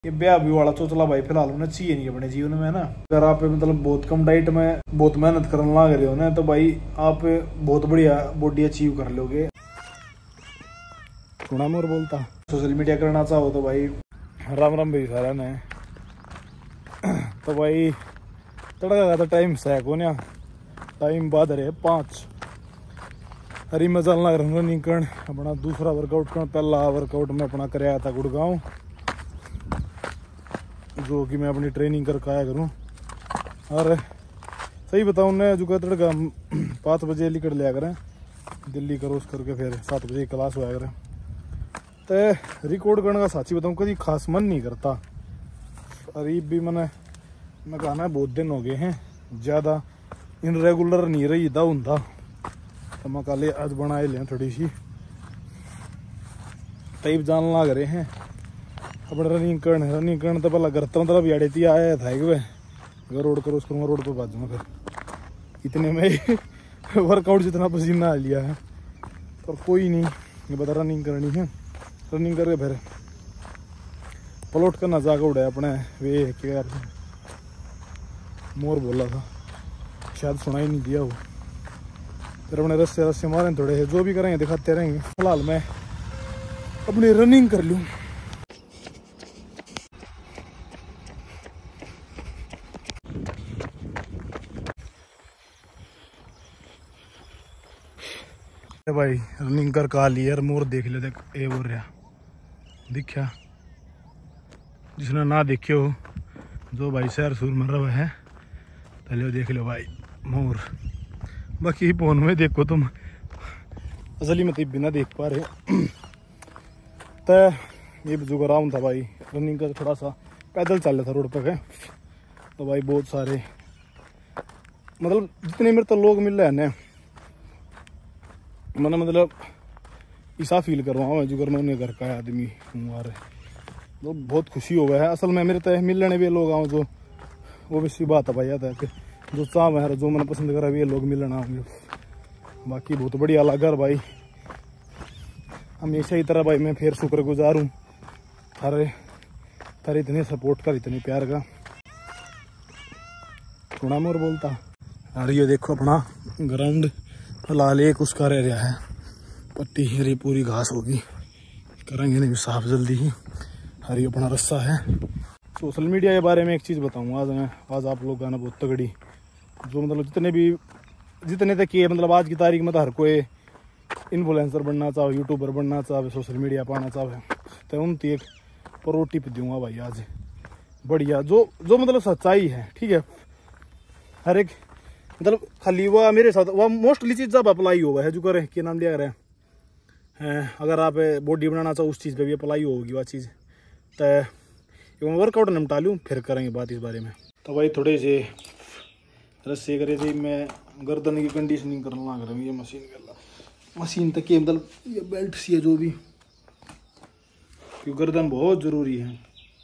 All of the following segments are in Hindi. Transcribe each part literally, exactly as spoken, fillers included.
ये ब्याह भी वाला चोचला भाई फिलहाल उन्हें चाहिए नहीं अपने जीवन में ना। अगर आप मतलब बहुत कम डाइट में बहुत मेहनत करने लग रहे हो ना तो भाई आप बहुत बढ़िया बॉडी अचीव कर लोगे। सुना मोर बोलता सोशल मीडिया करना चाहो तो भाई राम राम भाई सारा ने। तो भाई तड़का का तो टाइम सैक हो ना, टाइम बाद रहे पाँच हरी में चलना रनिंग कर अपना दूसरा वर्कआउट कर। पहला वर्कआउट में अपना कराया था गुड़गांव, जो कि मैं अपनी ट्रेनिंग करके आया करूँ। और सही बताऊँ ना जो कहते तड़का पाँच बजे निकल लिया करें दिल्ली क्रॉस करके, फिर सात बजे क्लास होया करें। तो रिकॉर्ड करने का साची बताऊँ कभी खास मन नहीं करता। अरे भी मैंने मैं कहना बहुत दिन हो गए हैं, ज़्यादा इन रेगुलर नहीं रही था उनका, तो मैं कल आज बनाए लें थोड़ी सी टाइप जान लग रहे हैं अपने रनिंग करने। रनिंग करने तो पहला घर तो मतलब याड़े थी आया था कि अगर रोड करो उसको रोड पर बाजूंगा, फिर इतने में वर्कआउट जितना पसीना आ लिया है। पर कोई नहीं, ये बता रनिंग करनी है, रनिंग करके फिर पलट करना जाकर उड़ा अपने वे क्या मोर बोला था, शायद सुना ही नहीं दिया वो। फिर अपने रस्से रस्से मारें थोड़े से, जो भी करेंगे दिखाते रहेंगे। फिलहाल मैं अपनी रनिंग कर लूँ। भाई रनिंग कर का ली यार, मोर देख ले देख ए बोल रहा दिखा, जिसने ना देखे हो जो भाई शहर सूर मर रहा है पहले देख लो भाई मोर। बाकी फोन में देखो तुम, असली में तो बिना देख पा रहे। तो ये जो राउंड था भाई रनिंग का, थोड़ा सा पैदल चल रहा था रोड पे। तो भाई बहुत सारे मतलब जितने मेरे तो लोग मिल रहे हैं ना, मैंने मतलब ऐसा फील कर रहा हूँ जो मैं उन्हें घर का आदमी हूँ यार, तो बहुत खुशी हो गया है। असल में मेरे तो मिलने भी लोग आओ जो वो भी सी बात है भाई, आता है कि जो चाह है जो मैंने पसंद करा भी लोग मिलना होंगे। बाकी बहुत बढ़िया लगा भाई, हमेशा ही तरह भाई मैं फिर शुक्रगुजार हूँ थारे थारे इतने सपोर्ट का, इतने प्यार का। सुना मोर बोलता यार, ये देखो अपना ग्राउंड फिलहाल एक उसका रह रहा है, पट्टी हरी पूरी घास होगी, करेंगे नहीं साफ जल्दी ही। हरी अपना रस्सा है। सोशल मीडिया के बारे में एक चीज़ बताऊँ आज मैं, आज आप लोग गाना बहुत तगड़ी जो मतलब जितने भी जितने तक ये मतलब आज की तारीख में तो हर कोई इन्फ्लुएंसर बनना चाहे, यूट्यूबर बनना चाहे, सोशल मीडिया पाना चाहे, तो उनकी एक प्रो टिप दूंगा भाई आज बढ़िया, जो जो मतलब सच्चाई है। ठीक है, हर एक मतलब खाली वह मेरे साथ वह मोस्टली चीज़ जब अप्लाई हुआ है जो करे क्या नाम लिया रहे हैं, अगर आप बॉडी बनाना चाहो उस चीज़ पे भी अप्लाई होगी वह चीज़। तो वर्कआउट निपटा लूँ फिर करेंगे बात इस बारे में। तो भाई थोड़े से रस्से करे थे, मैं गर्दन की कंडीशनिंग करने लग रहा हूँ। ये मशीन कर मशीन तक ये मतलब ये बेल्ट सी है जो भी, क्योंकि गर्दन बहुत ज़रूरी है।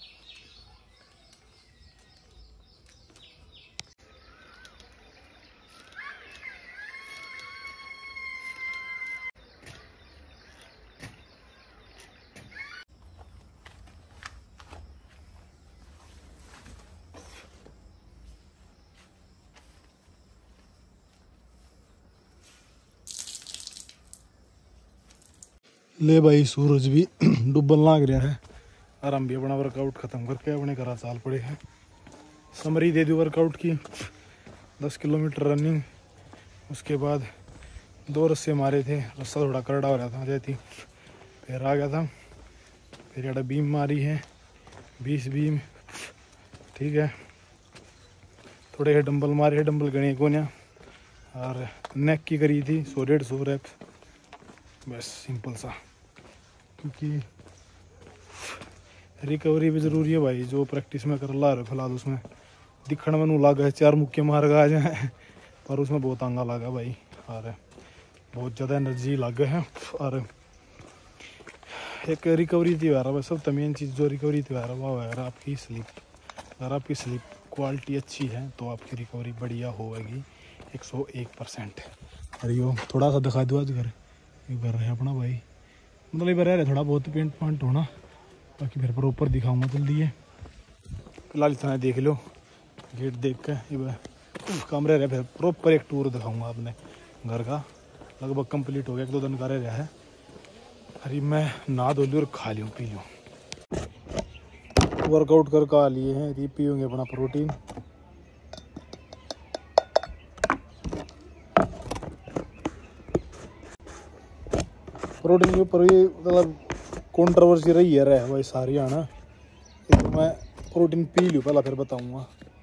ले भाई सूरज भी डूबन लाग रहा है और हम भी अपना वर्कआउट ख़त्म करके अपने घर चाल पड़े हैं। समरी दे दी वर्कआउट की, दस किलोमीटर रनिंग, उसके बाद दो रस्से मारे थे, रस्सा थोड़ा करड़ा हो रहा था जैती, फिर आ गया था, फिर यार बीम मारी है बीस बीम। ठीक है, थोड़े डंबल मारे, डंबल गणे कोन्या, और नेक की करी थी सौ डेढ़ सौ रैप्स, बस सिंपल सा। क्योंकि रिकवरी भी ज़रूरी है भाई, जो प्रैक्टिस में कर ला रहे फिलहाल उसमें दिखण में नू लगा है चार मुक्के मार आ जाए, पर उसमें बहुत आंगा लगा भाई, और बहुत ज़्यादा एनर्जी लग है। और एक रिकवरी थी आ रहा सब मेन चीज़ जो रिकवरी थी आ रहा वो है आपकी स्लीप। अगर आपकी स्लीप क्वालिटी अच्छी है तो आपकी रिकवरी बढ़िया होगी एक सौ एक परसेंट। अरे यो थोड़ा सा दिखा दो आज घर ये घर है अपना भाई, मतलब ये रह थोड़ा बहुत पेंट पेंट होना, बाकी फिर प्रॉपर दिखाऊंगा जल्दी है। फिलहाल इतना देख लो, गेट देख के ये कमरे रहे, फिर प्रॉपर एक टूर दिखाऊंगा आपने घर का। लगभग कंप्लीट हो गया, एक दो दिन का रह रहा है। अरे मैं नहा धो लूँ और खा लूँ पी लूँ। वर्कआउट कर का लिए हैं, ये पियोगे अपना प्रोटीन। प्रोटीन के ऊपर ये मतलब कंट्रोवर्सी रही है रहे भाई सारी है ना। तो मैं प्रोटीन पी लूँ पहला, फिर बताऊंगा।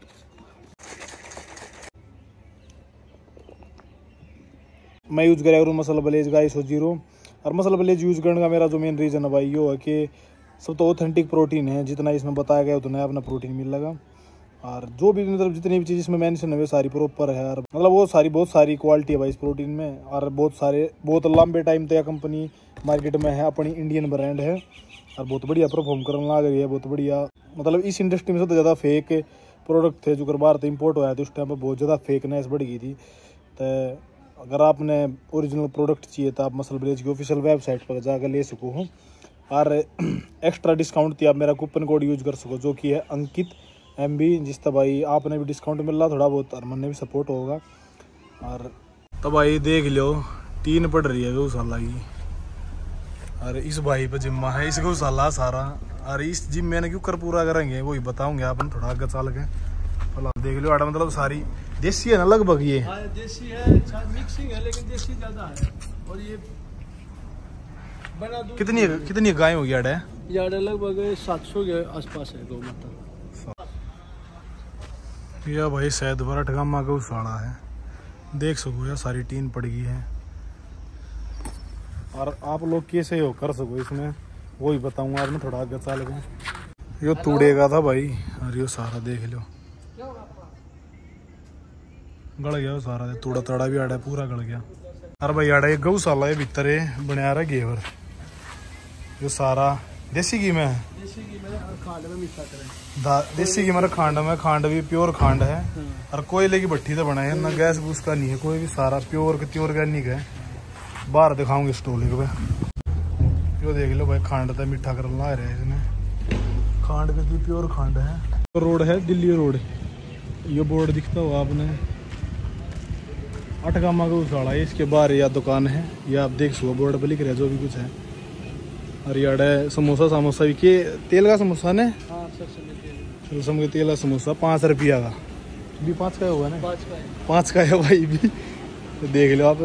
मैं यूज़ करा करूँ मसाला विलेज का आइसो जीरो। और मसाला विलेज यूज़ करने का मेरा जो मेन रीज़न है भाई ये है कि सब तो ऑथेंटिक प्रोटीन है, जितना इसमें बताया गया उतना अपना प्रोटीन मिलेगा। और जो भी मतलब जितनी भी चीज़ इसमें मेंशन है वो सारी प्रॉपर है। और मतलब वो सारी बहुत सारी क्वालिटी है भाई इस प्रोटीन में। और बहुत सारे बहुत लंबे टाइम तक कंपनी मार्केट में है, अपनी इंडियन ब्रांड है और बहुत बढ़िया परफॉर्म करने लग रही है, बहुत बढ़िया। मतलब इस इंडस्ट्री में सबसे ज़्यादा फेक प्रोडक्ट थे जो कर बाहर इम्पोर्ट हुआ है, तो उस टाइम पर बहुत ज़्यादा फेकनेस बढ़ गई थी। तो अगर आपने ओरिजिनल प्रोडक्ट चाहिए तो आप मसल विलेज की ऑफिशियल वेबसाइट पर जाकर ले सको हो। और एक्स्ट्रा डिस्काउंट थी, आप मेरा कूपन कोड यूज कर सको जो कि है अंकित एम बी, जिस तरह भाई आपने भी डिस्काउंट मिल रहा थोड़ा बहुत और मन ने भी सपोर्ट होगा। और तो भाई देख लो तीन पड़ रही है गौशाला की। और इस भाई पे जिम्मा है इस गौशाला सारा। और इस जिम में क्यों कर पूरा करेंगे वही बताऊंगे आपने थोड़ा आगे चल के। देख लो आटा मतलब सारी देसी है ना लगभग। ये हाँ, देसी है, मिक्सिंग है लेकिन देसी ज्यादा है। और ये बना दूध कितनी कितनी गाय होगी आड़ा? यार लगभग सात सौ के आसपास है गौ माता। यह भाई शायद बड़ा ठगामा गौशाला है, देख सको यार सारी टीन पड़ गई है। और आप लोग कैसे हो कर सको इसमें वही बताऊंगा आपने थोड़ा आगे चल के। यो तूड़ेगा था भाई और यो सारा देख लो गल गया सारा, तूड़ा तड़ा भी आड़ा पूरा गल गया। अरे भाई आड़ा एक गौशाला है भीतर बनया रहा घेवर। जो सारा देसी घी में है, देसी घी में और खांड में मिक्स करें। देसी घी में खांड में खांड भी प्योर खांड है। और कोयले की भट्टी तो बनाए ना, गैस गूस का नहीं है कोई भी, सारा प्योर प्योर ऑर्गेनिक है। बाहर दिखाऊंगे स्टोलिक पे। यो देख लो भाई खांड तो मीठा कर ला रहे इसने, खांड की प्योर खांड है। रोड है दिल्ली रोड, ये बोर्ड दिखता होगा आपने अठगामा गौशाला है। इसके बाहर या दुकान है या आप देख सको बोर्ड पर लिख रहे जो भी कुछ है। और यार समोसा समोसा भी के तेल का समोसा ने सरसों के तेल का समोसा पाँच रुपया का भी, पाँच का होगा ना, पाँच का है भाई भी। तो देख लो आप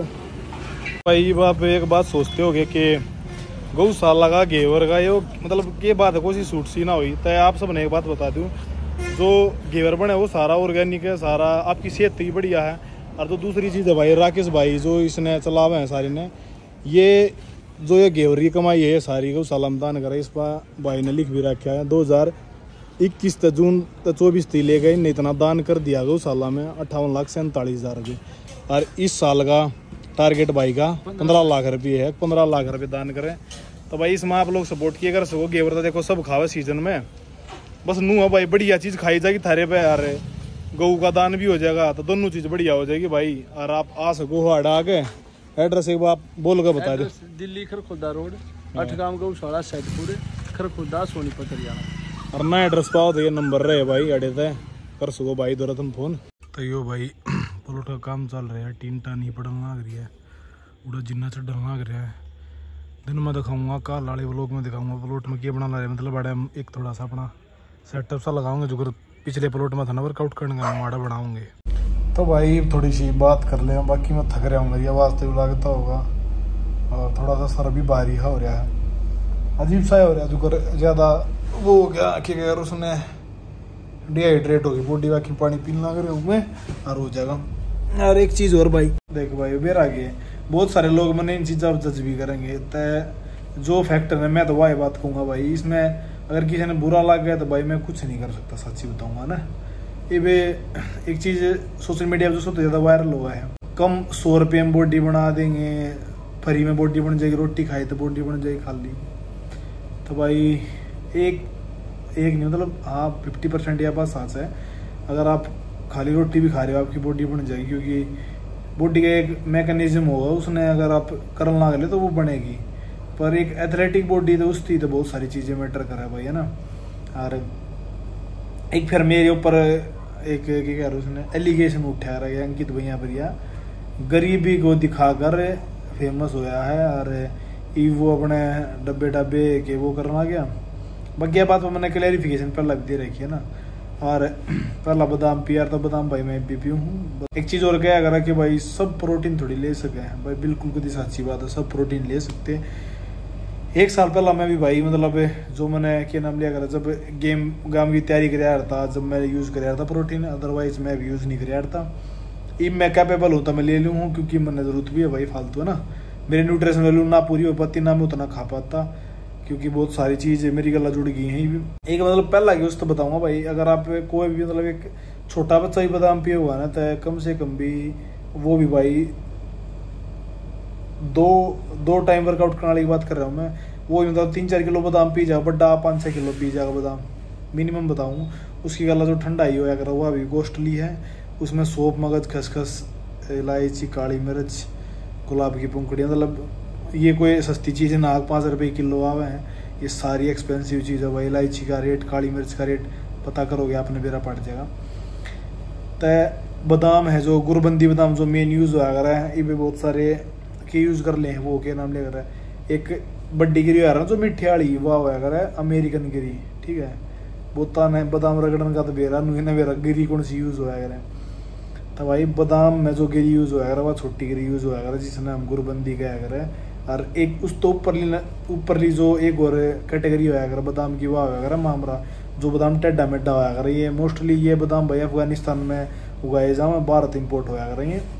भाई। आप एक बात सोचते होगे कि गौशाला का घेवर का यो मतलब के बात है कोई सूट सी ना हुई। तो आप सब ने एक बात बता दूं, जो घेवर बने वो सारा ऑर्गेनिक है, सारा आपकी सेहत की बढ़िया है। और तो दूसरी चीज़ है भाई राकेश भाई जो इसने चलावे हैं सारी ने, ये जो ये घेवर की कमाई है सारी गौशाला में दान करे। इस पर भाई ने लिख भी रखा है दो हज़ार इक्कीस जून तक चौबीस तक ले गए ने इतना दान कर दिया गौशाला में अट्ठावन लाख सैंतालीस हज़ार रुपये। और इस साल का टारगेट भाई का पंद्रह लाख रुपये है, पंद्रह लाख रुपये दान करें। तो भाई इसमें आप लोग सपोर्ट किए कर सको। घेवर तो देखो सब खावे सीजन में, बस नू है भाई बढ़िया चीज़ खाई जाएगी थारे पे यार, गऊ का दान भी हो जाएगा तो दोनों चीज़ बढ़िया हो जाएगी भाई। और आप आ सको हो आड़ा आके। एड्रेस एक बार बोल कर बता दो। दिल्ली खरखुदा रोड, अठगाम गौशाला सैदपुर, खरखुदा सोनीपत हरियाणा। और ना एड्रेस पाओ तो ये नंबर रहे भाई अड़े तय कर सको भाई दो तुम फोन। तो यो भाई प्लॉट का काम चल रहा है, टीन टानी पड़न लग रही है, उड़ा जिन्ना चढ़न लग रहा है। दिन में दिखाऊंगा कल वाले व्लॉग में दिखाऊंगा प्लॉट में क्या बना रहा है। मतलब बड़ा एक थोड़ा सा अपना सेटअप सा लगाऊंगे जो कर पिछले प्लॉट में था ना वर्कआउट करने का वाड़ा बनाऊंगे। तो भाई थोड़ी सी बात कर ले, बाकी मैं थक रहा हूँ, मेरी आवाज़ तो लगता होगा। और थोड़ा सा सर भी भारी हो रहा है, अजीब सा हो रहा है जो कर ज़्यादा वो हो गया कि अगर उसने डिहाइड्रेट होगी बॉडी, बाकी पानी पीना करे उसमें और हो जाएगा। और एक चीज़ और भाई देख भाई बेरा गए बहुत सारे लोग मैंने इन चीज़ों पर जज भी करेंगे। तो जो फैक्टर है मैं तो वही बात कहूँगा भाई, इसमें अगर किसी ने बुरा लग गया तो भाई मैं कुछ नहीं कर सकता, सच्ची बताऊँगा ना। ये वे एक चीज़ सोशल मीडिया पर जो सबसे ज़्यादा वायरल हुआ है, कम सौ रुपये में बॉडी बना देंगे, फ्री में बॉडी बन जाएगी, रोटी खाई तो बॉडी बन जाएगी खाली। तो भाई एक एक नहीं मतलब हाँ फिफ्टी परसेंट या पास सांस है, अगर आप खाली रोटी भी खा रहे हो आपकी बॉडी बन जाएगी, क्योंकि बॉडी का एक मैकेनिज्म होगा उसने अगर आप करन ना ले तो वो बनेगी। पर एक एथलेटिक बॉडी तो उसकी तो बहुत सारी चीज़ें मैटर कर है भाई, है ना। और एक फिर मेरे ऊपर एक क्या कह रहा उसने एलिगेशन उठा रहा है अंकित भैया भैया गरीबी को दिखाकर फेमस होया है और ये वो अपने डब्बे डब्बे के वो करना गया। बाकी बात पर मैंने क्लैरिफिकेशन पर लग दे रखी है ना। और पहला बादाम पिया तो बादाम भाई मैं भी पीऊँ हूँ। एक चीज़ और क्या करा कि भाई सब प्रोटीन थोड़ी ले सके हैं भाई, बिल्कुल कभी सच्ची बात है, सब प्रोटीन ले सकते हैं। एक साल पहला मैं भी भाई मतलब जो मैंने क्या नाम लिया करा जब गेम गाम की तैयारी कर रहा था, जब मैं यूज़ कर रहा था प्रोटीन, अदरवाइज मैं भी यूज़ नहीं कर रहा था। अब मैं कैपेबल होता मैं ले लूँ हूँ क्योंकि मैंने ज़रूरत भी है भाई, फालतू है ना। मेरी न्यूट्रिशन वैल्यू ना पूरी हो पाती ना मैं उतना खा पाता क्योंकि बहुत सारी चीज़ें मेरी गला जुड़ गई हैं। एक मतलब पहला की उस तो बताऊँगा भाई, अगर आप कोई भी मतलब एक छोटा बच्चा ही बादाम पिए हुआ ना तो कम से कम भी वो भी भाई दो दो टाइम वर्कआउट करने की बात कर रहा हूँ मैं, वो मतलब तीन चार किलो बादाम पी जाएगा, बड्डा पाँच छः किलो पी जाएगा बादाम मिनिमम बताऊँ। उसकी गला जो ठंडा ही होया कर वह भी कॉस्टली है, उसमें सौंफ मगज खसखस इलायची काली मिर्च गुलाब की पंखुड़ी, मतलब ये कोई सस्ती चीज़ है ना, पाँच रुपये किलो आवे हैं, ये सारी एक्सपेंसिव चीज़ है भाई। इलायची का रेट काली मिर्च का रेट पता करोगे आपने बेरा पड़ जाएगा। तो बादाम है जो गुरबंदी बादाम जो मेन यूज़ हुआ कर है, ये भी बहुत सारे के यूज़ कर ले हैं, वो के नाम ले कर है। एक बड्डी गिरी आ रहा है जो मिठी वाली वाह हुआ कर है अमेरिकन गिरी, ठीक है। बोता ने बादाम रगड़न का तो बेरा नुही ने बेरा गिरी कौन सी यूज़ हुआ कर है। तो भाई बादाम में जो गिरी यूज़ हुआ कर वह छोटी गिरी यूज़ हुआ कर जिसने हम गुरबंदी कहा कर है। और एक उस तो ऊपरली ऊपरली जो एक और कैटेगरी होया कर बादाम की वह होया कर मामरा, जो बादाम टेढ़ा मेढ़ा होया कर। ये मोस्टली ये बादाम भाई अफगानिस्तान में उगाए जाओ, भारत इम्पोर्ट होया कर। ये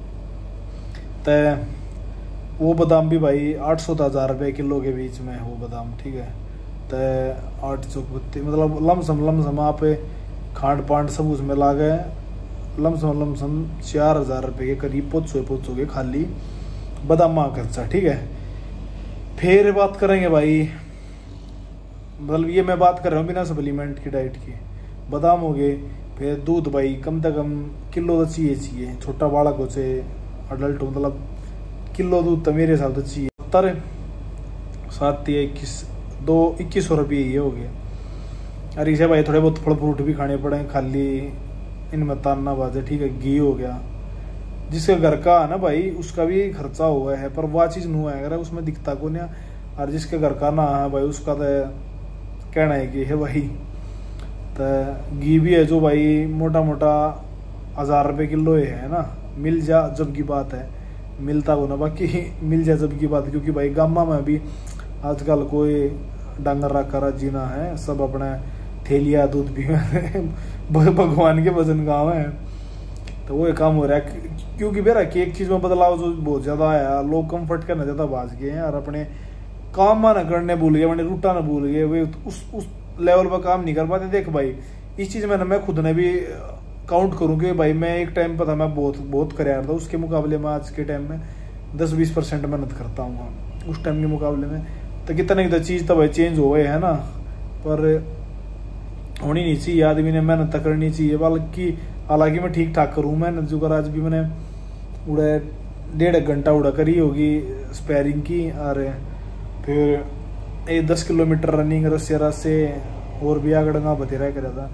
तो वो बादाम भी भाई आठ सौ हज़ार रुपये किलो के बीच में वो बादाम, ठीक है। तो आठ सौ मतलब लमसम लमसम आप खांड पांड सब उसमें ला गए लमसम लमसम चार हज़ार रुपये के करीब पहुँचो पहुँचोगे खाली बादाम खर्चा, ठीक है। फिर बात करेंगे भाई, मतलब ये मैं बात कर रहा हूँ बिना सप्लीमेंट की डाइट की। बादाम हो गए, फिर दूध भाई कम से कम किलो तो चाहिए चाहिए छोटा बालक हो चाहे अडल्ट हो, मतलब किलो दूध तो मेरे हिसाब से चाहिए। सत्तर सात या इक्कीस दो इक्कीस सौ रुपये ये हो गए। अरे इसे भाई थोड़े बहुत फल फ्रूट भी खाने पड़े, खाली इनमें तानना बात है, ठीक है। घी हो गया, जिसके घर का है ना भाई उसका भी खर्चा हुआ है, पर वह चीज़ नहीं है अगर उसमें दिखता को नहीं। और जिसके घर का ना है भाई उसका तो कहना है कि है भाई। तो घी भी है जो भाई मोटा मोटा हज़ार रुपये किलो है ना, मिल जा जब की बात है, मिलता हो ना बाकी मिल जाए जब की बात। क्योंकि भाई गामा में भी आजकल कोई डांगर रखा राजी ना है, सब अपने थैलिया दूध भी भगवान के वजन गाँव है। तो वो एक काम हो रहा है क्योंकि बेरा कि एक चीज़ में बदलाव जो बहुत ज़्यादा आया, लोग कंफर्ट करना ज़्यादा बाज गए हैं और अपने काम ना करने भूल गए, अपने रूटा ना भूल गए, वे उस उस लेवल पर काम नहीं कर पाते। देख भाई इस चीज़ में ना मैं खुद ने भी काउंट करूँ कि भाई मैं एक टाइम पर था मैं बहुत बहुत कर रहा था, उसके मुकाबले में आज के टाइम में दस बीस परसेंट मेहनत करता हूँ उस टाइम के मुकाबले में। तो कितना कितना चीज़ तो भाई चेंज हो गए है ना, पर होनी नहीं चाहिए, आदमी ने मेहनत करनी चाहिए। बल्कि हालांकि मैं ठीक ठाक करूँ मेहनत जो कर, आज भी मैंने उड़ा डेढ़ घंटा उड़ा करी होगी स्पेयरिंग की, और फिर एक दस किलोमीटर रनिंग रस्से रस्से और भी आगड़गा बतेरा करा था।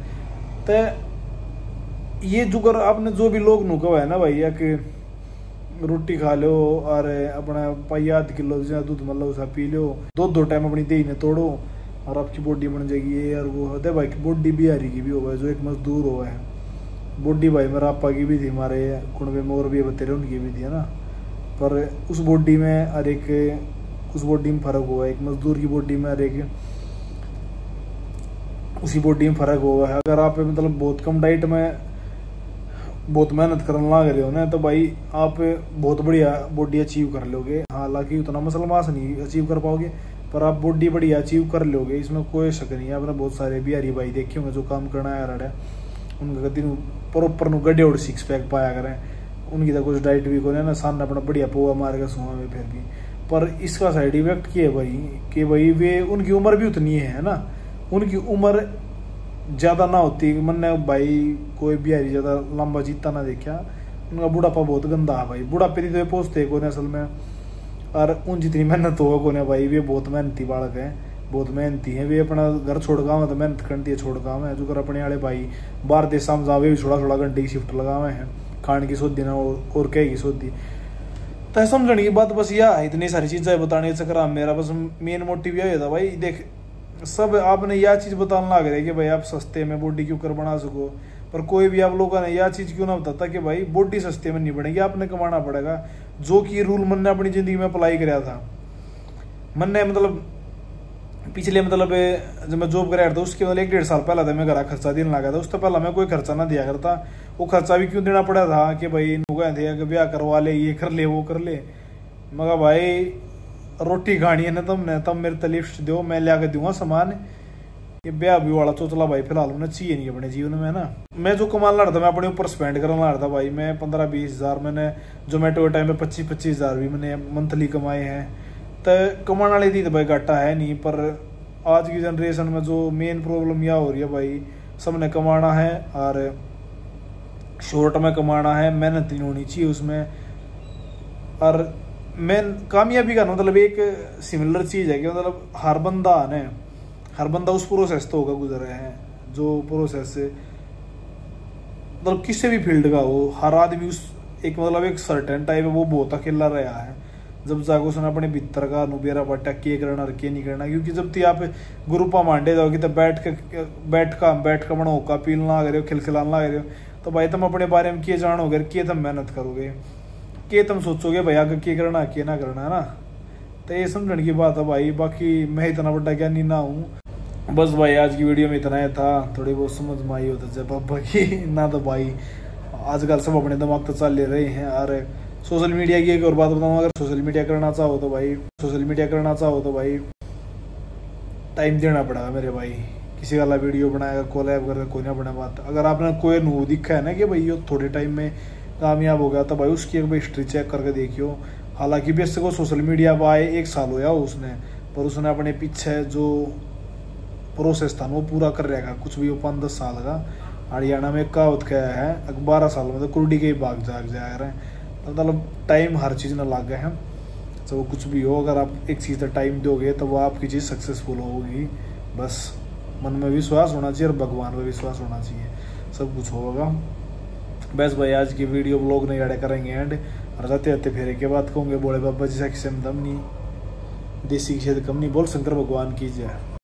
तो ये जो कर आपने जो भी लोग नु कहा है ना भाई, या कि रोटी खा लो और अपना पाइया आध किलो दूध मतलब उसा पी लो, दो दो टाइम अपनी दही ने तोड़ो और आपकी बॉडी बन जाएगी। ये यार वो होता है भाई की बॉडी बिहारी की भी हो जो एक मजदूर हुआ है बॉडी भाई मेरा आपा की भी थी, हमारे कुंडे में और भी बतेरे उनकी भी थी है ना। पर उस बॉडी में हर एक उस बॉडी में फर्क हुआ है, एक मजदूर की बॉडी में हर एक उसी बॉडी में फर्क हुआ है। अगर आप मतलब बहुत कम डाइट में बहुत मेहनत करने लग रहे हो ना तो भाई आप बहुत बढ़िया बॉडी अचीव कर लोगे। हालांकि उतना मसल मास नहीं अचीव कर पाओगे, पर आप बॉडी बढ़िया अचीव कर लोगे, इसमें कोई शक नहीं है। आपने बहुत सारे बिहारी भाई देखे होंगे जो काम करना है रहा है, उनका कभी प्रॉपर नु गड्ढे और सिक्स पैक पाया करें, उनकी तो कुछ डाइट भी को ना सामने अपना बढ़िया पोआ मार के सुहा में फिर भी। पर इसका साइड इफेक्ट क्या है भाई कि भाई वे उनकी उम्र भी उतनी है ना, उनकी उम्र ज़्यादा ना होती। मैंने भाई कोई बिहारी ज़्यादा लंबा जीता ना देखा, उनका बुढ़ापा बहुत गंदा है भाई, बुढ़ापे तो पहुँचते को असल में। और उन जितनी मेहनत होगा को ना भाई वे बहुत मेहनती बालक है, बहुत मेहनती है, वे अपना घर छोड़ गाँव तो मेहनत करती है, छोड़ गाँव है जो कर अपने वाले भाई बाहर देश में जावे भी छोड़ा छोड़ा घंटे की शिफ्ट लगावे हैं, खाने की सोधी ना और कह की सोधी। तो समझने की बात बस यह है, इतनी सारी चीज़ें बताने के चक्कर मेरा बस मेन मोटिव यह था भाई, देख सब आपने यह चीज़ बताने लग रहे कि भाई आप सस्ते में बॉडी क्यों कर बना सको, पर कोई भी आप लोगों ने यह चीज़ क्यों ना बताता कि भाई बॉडी सस्ते में नहीं बनेगी, आपने कमाना पड़ेगा। जो कि रूल मन ने अपनी ज़िंदगी में अप्लाई कराया था, मन ने मतलब पिछले मतलब जब मैं जॉब कराया था उसके मतलब एक डेढ़ साल पहला था मैं घर खर्चा देने लगा था, उससे पहला मैं कोई खर्चा ना दिया करता। वो खर्चा भी क्यों देना पड़ा था कि भाई नुगा थे कि ब्याह करवा ले, ये कर ले वो कर ले। मगर भाई रोटी खानी है ना तुमने, तब मेरे तो लिफ्ट दो, मैं लिया के दूंगा सामान। ये ब्याह भी वाला चोचला भाई फिलहाल उन्हें चाहिए नहीं अपने जीवन में ना। मैं जो कमाने लगा था मैं अपने ऊपर स्पेंड करने लगा था भाई, मैं पंद्रह बीस हज़ार मैंने जोमेटो के टाइम में पच्चीस पच्चीस हज़ार भी मैंने मंथली कमाए हैं। तो कमाने वाली थी तो भाई घाटा है नहीं, पर आज की जनरेशन में जो मेन प्रॉब्लम यह हो रही है भाई, सबने कमाना है और शॉर्ट में कमाना है, मेहनत नहीं होनी चाहिए उसमें। और मैं कामयाबी का मतलब एक सिमिलर चीज़ है कि मतलब हर बंदा ने हर बंदा उस प्रोसेस तो होगा गुजर रहे हैं जो प्रोसेस से मतलब किसी भी फील्ड का हो, हर आदमी उस एक मतलब एक सर्टेन टाइप है वो बहुत अकेला रहा है। जब जाकर उसने अपने भीतर का अनुभेरा पट्टा के करना और के नहीं करना, क्योंकि जब तक आप ग्रुपा मांडे जाओगे तो बैठ के बैठ का बैठ का बना होका पीलना लग रहे हो, खिलखिलाना लग रहे हो, तो भाई तुम अपने बारे में किए जानोगे, किए तुम मेहनत करोगे, के तुम सोचोगे भाई आगे के करना के ना करना है ना। तो ये समझने की बात है भाई, बाकी मैं इतना बड़ा ज्ञानी ना हूँ। बस भाई आज की वीडियो में इतना ही था, थोड़ी बहुत समझ में आई होता जब बाकी ना तो भाई आजकल सब अपने दिमाग तो चल ले रहे हैं। और सोशल मीडिया की एक और बात बताऊँ, अगर सोशल मीडिया करना चाहो तो भाई सोशल मीडिया करना चाहो तो भाई टाइम देना पड़ेगा मेरे भाई। किसी वाला वीडियो बनाएगा कोलैब करके कोई ना बना बात, अगर आपने कोई नो दिखा है ना कि भाई ये थोड़े टाइम में कामयाब हो गया तो भाई उसकी एक हिस्ट्री चेक करके देखियो। हालांकि बेस को सोशल मीडिया पर आए एक साल होया उसने, पर उसने अपने पीछे जो प्रोसेस था वो पूरा कर रहेगा, कुछ भी वो पाँच दस साल का। हरियाणा में कहावत क्या है, बारह साल में तो कुर्डी के ही भाग जाग जा रहे हैं। मतलब टाइम हर चीज़ में लग गए हैं, तो वो कुछ भी हो अगर आप एक चीज़ का टाइम दोगे तो वो आपकी चीज़ सक्सेसफुल होगी। बस मन में विश्वास होना चाहिए और भगवान में विश्वास होना चाहिए, सब कुछ होगा। बस भाई आज की वीडियो ब्लॉग नहीं अड़े करेंगे एंड और जाते जाते फेरे के बात कहूँगे बोले बाबा जी से दम नहीं, देसी की कम नहीं बोल, शंकर भगवान की जय।